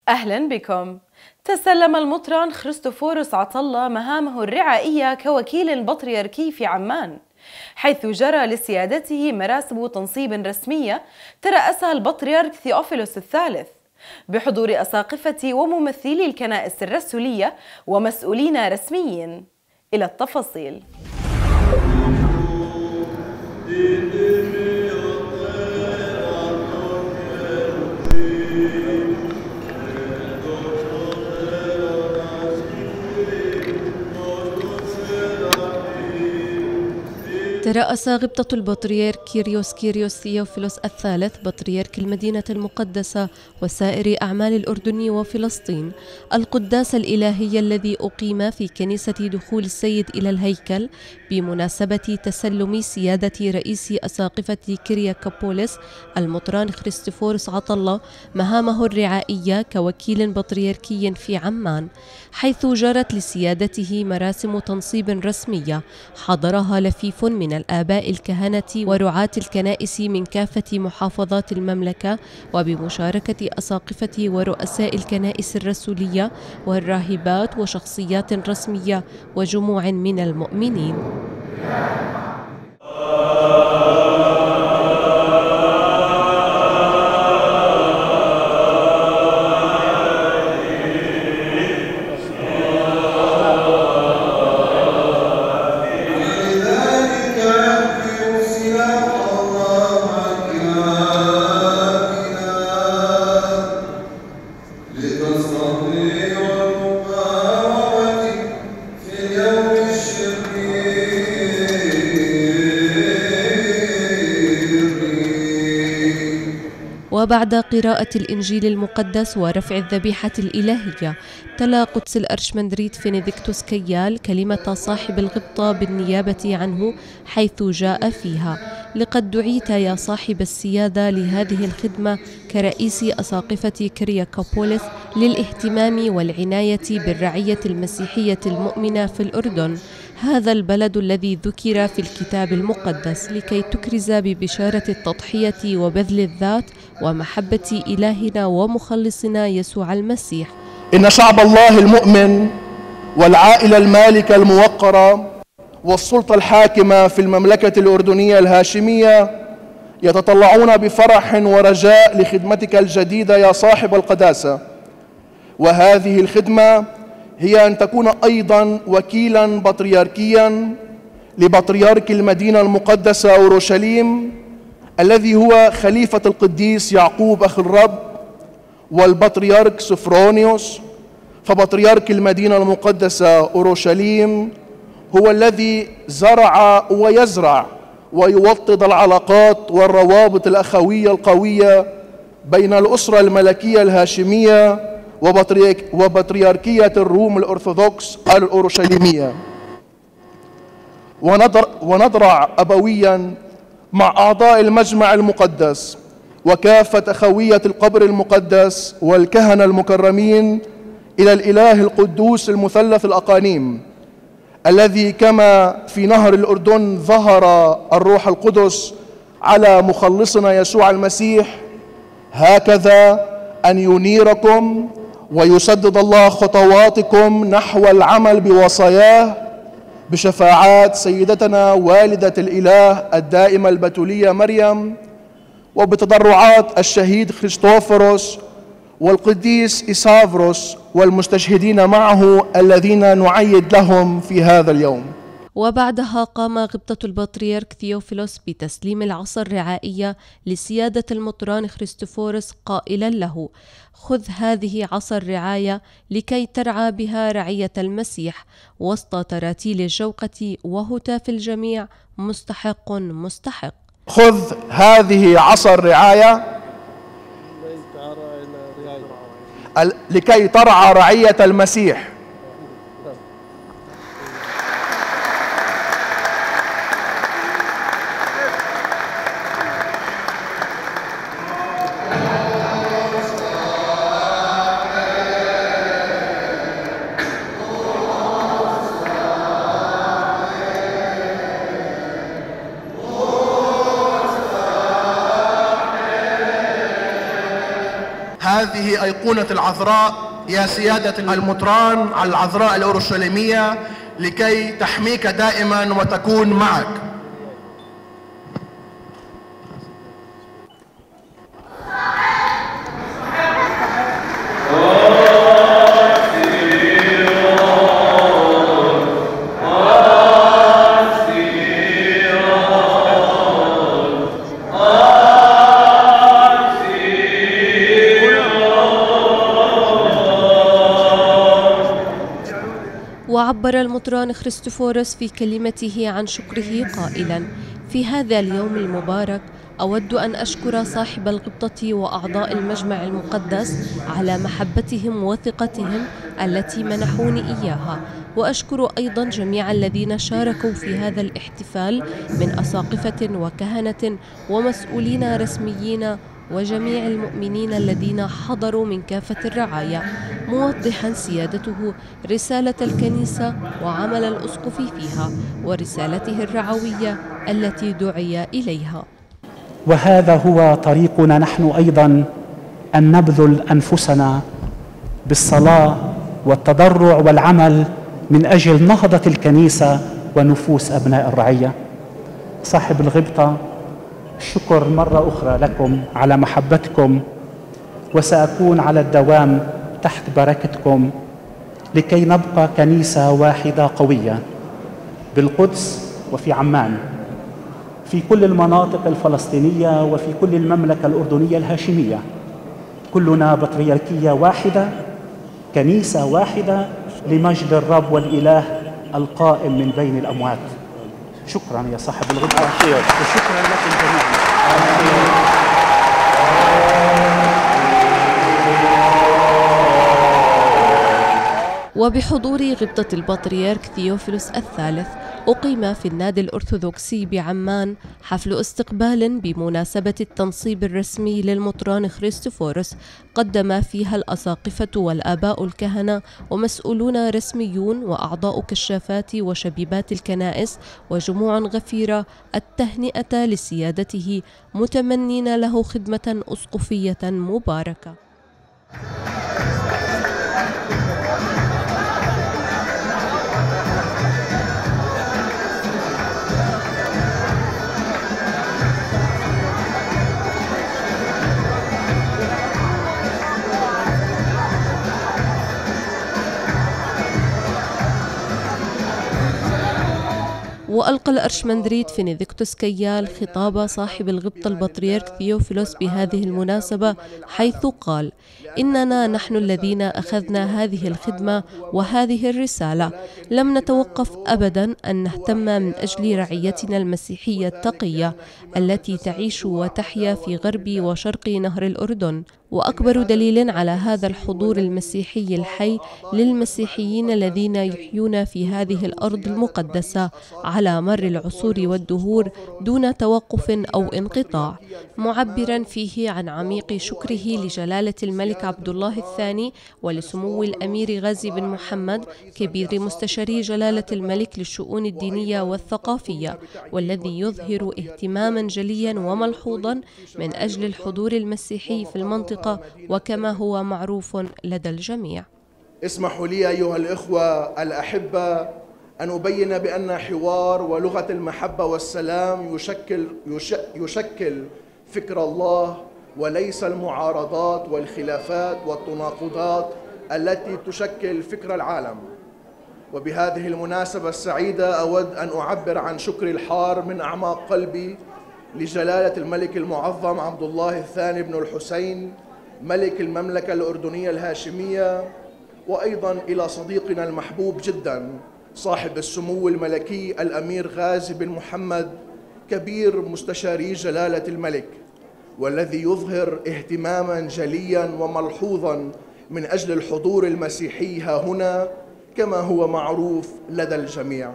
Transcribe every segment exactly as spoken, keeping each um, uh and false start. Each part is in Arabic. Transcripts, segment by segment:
أهلا بكم. تسلم المطران خريستوفوروس عطلة مهامه الرعائية كوكيل البطريركي في عمان، حيث جرى لسيادته مراسم تنصيب رسمية ترأسها البطريرك ثيوفيلوس الثالث بحضور أساقفة وممثلي الكنائس الرسولية ومسؤولين رسميين. إلى التفاصيل. ترأس غبطة البطريرك كيريوس كيريوس ثيوفيلوس الثالث بطريرك المدينة المقدسة وسائر أعمال الأردن وفلسطين القداس الإلهي الذي أقيم في كنيسة دخول السيد إلى الهيكل بمناسبة تسلم سيادة رئيس أساقفة كيرياكوبوليس المطران خريستوفوروس عطلة مهامه الرعائية كوكيل بطريركي في عمان، حيث جرت لسيادته مراسم تنصيب رسمية حضرها لفيف من الآباء الكهنة ورعاة الكنائس من كافة محافظات المملكة، وبمشاركة أساقفة ورؤساء الكنائس الرسولية والراهبات وشخصيات رسمية وجموع من المؤمنين. وبعد قراءة الإنجيل المقدس ورفع الذبيحة الإلهية تلا قدس الأرشمندريت فينيديكتوس كيال كلمة صاحب الغبطة بالنيابة عنه، حيث جاء فيها: لقد دعيت يا صاحب السيادة لهذه الخدمة كرئيس أساقفة كيرياكوبوليس للاهتمام والعناية بالرعية المسيحية المؤمنة في الأردن، هذا البلد الذي ذكر في الكتاب المقدس، لكي تكرز ببشارة التضحية وبذل الذات ومحبة إلهنا ومخلصنا يسوع المسيح. إن شعب الله المؤمن والعائلة المالكة الموقرة والسلطة الحاكمة في المملكة الأردنية الهاشمية يتطلعون بفرح ورجاء لخدمتك الجديدة يا صاحب القداسة، وهذه الخدمة هي أن تكون أيضا وكيلا بطريركيا لبطريرك المدينة المقدسة أورشليم الذي هو خليفة القديس يعقوب أخ الرب، والبطريرك سفرونيوس. فبطريرك المدينة المقدسة أورشليم هو الذي زرع ويزرع ويوطد العلاقات والروابط الأخوية القوية بين الأسرة الملكية الهاشمية وبطريركية الروم الأرثوذكس الأورشليمية، ونضرع أبويا مع أعضاء المجمع المقدس وكافة أخوية القبر المقدس والكهنة المكرمين إلى الإله القدوس المثلث الأقانيم، الذي كما في نهر الأردن ظهر الروح القدس على مخلصنا يسوع المسيح، هكذا أن ينيركم ويسدد الله خطواتكم نحو العمل بوصاياه بشفاعات سيدتنا والدة الإله الدائمة البتولية مريم، وبتضرعات الشهيد خريستوفوروس والقديس إسافروس والمستشهدين معه الذين نعيد لهم في هذا اليوم. وبعدها قام غبطة البطريرك ثيوفيلوس بتسليم العصا الرعائية لسيادة المطران خريستوفوروس قائلا له: خذ هذه عصا الرعاية لكي ترعى بها رعية المسيح وسط تراتيل الجوقة وهتاف الجميع: مستحق مستحق. خذ هذه عصا الرعاية لكي ترعى رعية المسيح. هذه أيقونة العذراء يا سيادة المطران على العذراء الأورشليمية لكي تحميك دائما وتكون معك. وعبر المطران خريستوفوروس في كلمته عن شكره قائلا: في هذا اليوم المبارك أود أن أشكر صاحب الغبطة وأعضاء المجمع المقدس على محبتهم وثقتهم التي منحوني إياها، وأشكر أيضا جميع الذين شاركوا في هذا الاحتفال من أساقفة وكهنة ومسؤولين رسميين وجميع المؤمنين الذين حضروا من كافة الرعايا، موضحا سيادته رسالة الكنيسة وعمل الأسقف فيها ورسالته الرعوية التي دعي إليها. وهذا هو طريقنا نحن أيضا، أن نبذل أنفسنا بالصلاة والتضرع والعمل من أجل نهضة الكنيسة ونفوس أبناء الرعية. صاحب الغبطة، شكر مرة أخرى لكم على محبتكم، وسأكون على الدوام تحت بركتكم لكي نبقى كنيسة واحدة قوية بالقدس وفي عمان، في كل المناطق الفلسطينية وفي كل المملكة الأردنية الهاشمية. كلنا بطريركية واحدة، كنيسة واحدة لمجد الرب والإله القائم من بين الأموات. شكرا يا صاحب الغبطة، وشكرا لكم جميعا. وبحضور غبطة البطريرك ثيوفيلوس الثالث أقيم في النادي الأرثوذكسي بعمان حفل استقبال بمناسبة التنصيب الرسمي للمطران خريستوفوروس، قدم فيها الأساقفة والآباء الكهنة ومسؤولون رسميون وأعضاء كشافات وشبيبات الكنائس وجموع غفيرة التهنئة لسيادته، متمنين له خدمة أسقفية مباركة. وألقى الأرشمندريت فينيديكتوس كيال خطاب صاحب الغبطة البطريرك ثيوفيلوس بهذه المناسبة، حيث قال: إننا نحن الذين أخذنا هذه الخدمة وهذه الرسالة لم نتوقف أبدا أن نهتم من أجل رعيتنا المسيحية التقية التي تعيش وتحيا في غرب وشرق نهر الأردن. وأكبر دليل على هذا الحضور المسيحي الحي للمسيحيين الذين يحيون في هذه الأرض المقدسة على مر العصور والدهور دون توقف أو انقطاع، معبرا فيه عن عميق شكره لجلالة الملك عبد الله الثاني ولسمو الأمير غازي بن محمد كبير مستشاري جلالة الملك للشؤون الدينية والثقافية، والذي يظهر اهتماما جليا وملحوظا من أجل الحضور المسيحي في المنطقة وكما هو معروف لدى الجميع. اسمحوا لي أيها الإخوة الأحبة أن أبين بأن حوار ولغة المحبة والسلام يشكل, يشكل فكر الله، وليس المعارضات والخلافات والتناقضات التي تشكل فكر العالم. وبهذه المناسبة السعيدة أود أن أعبر عن شكري الحار من أعماق قلبي لجلالة الملك المعظم عبد الله الثاني بن الحسين ملك المملكة الأردنية الهاشمية، وأيضا إلى صديقنا المحبوب جدا صاحب السمو الملكي الأمير غازي بن محمد كبير مستشاري جلالة الملك، والذي يظهر اهتماما جليا وملحوظا من أجل الحضور المسيحي ها هنا كما هو معروف لدى الجميع.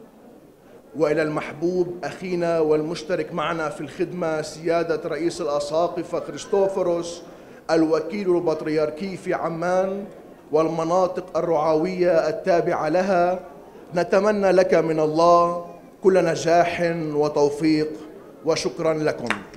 وإلى المحبوب أخينا والمشترك معنا في الخدمة سيادة رئيس الأساقفة خريستوفوروس الوكيل البطريركي في عمان والمناطق الرعوية التابعة لها، نتمنى لك من الله كل نجاح وتوفيق، وشكرا لكم.